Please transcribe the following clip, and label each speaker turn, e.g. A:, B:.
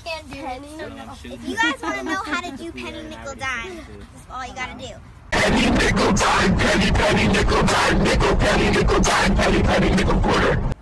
A: can't do it.
B: If you guys want to know how to do penny, nickel, dime, this is all you gotta do.
C: Penny, nickel, dime, penny, penny, nickel, dime, nickel, penny, nickel, dime, penny, penny, nickel, quarter.